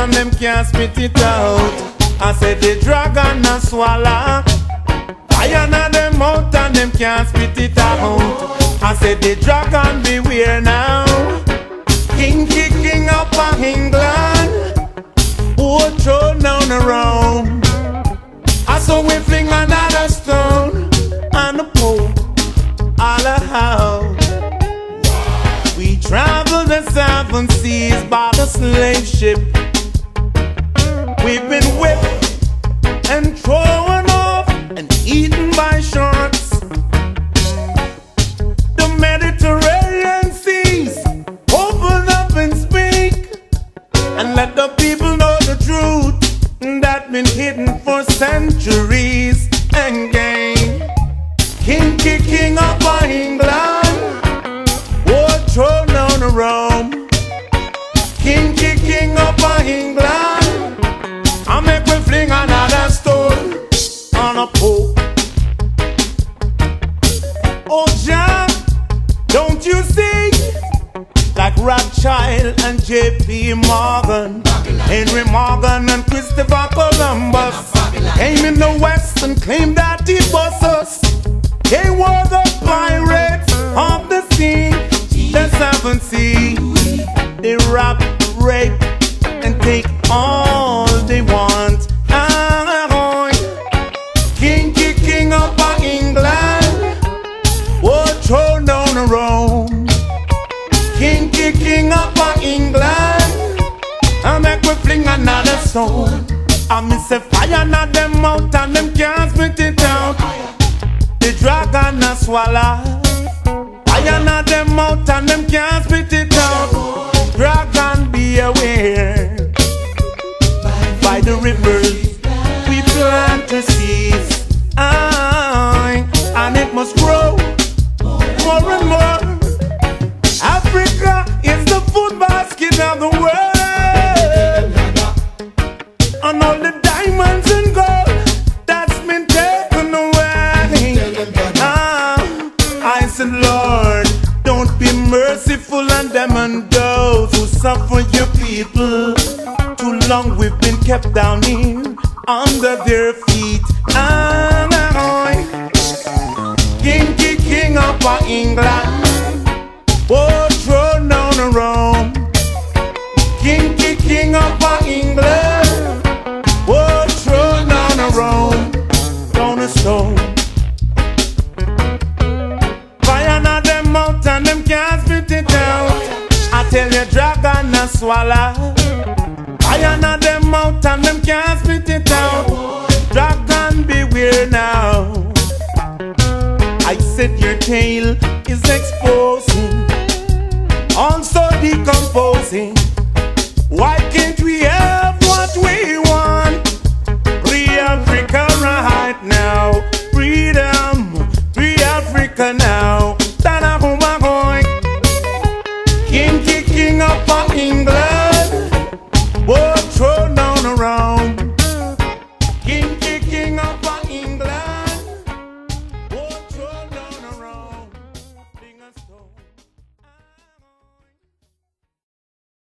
and them can't spit it out. I said the dragon a swallow. Fire na them mouth and them can't spit it out. I said the dragon beware now. King kicking up a England, who throw down around. I saw we fling another stone and a poke all around. We travel the 7 seas by the slave ship. We've been whipped and thrown off and eaten by sharks. The Mediterranean seas, open up and speak and let the people know the truth that's been hidden for centuries. And gain king up by England, war thrown down Rome. King up by England, I make we fling another stone on a pope. Oh Jah, don't you see? Like Rothschild and J.P. Morgan, Henry Morgan and Christopher Columbus came in the West and claimed that he was us. They were the pirates of the sea, the 7 seas. They rob, rape, and take all they want. King up by England, war thrown down Rome. King up by England, I make we fling another stone. I miss a fire na them out and them can't spit it out. The dragon a swallow. Fire na them out and them can't spit it out. Dragon be aware. By the rivers we plant the seeds, and it must grow more and more. Africa is the food basket of the world, and all the diamonds and gold that's been taken away. I said, Lord, don't be merciful on them and those who suffer your people. Too long we've been kept down here under their feet. King up by England, oh, thrown down Rome. King up by England, oh, thrown down Rome. Down a stone. Fire na them out and them can't spit it out. I tell you, dragon a swallow. Fire na them out and them can't spit it out. Dragon beware now. I said your tail is exposing, also decomposing.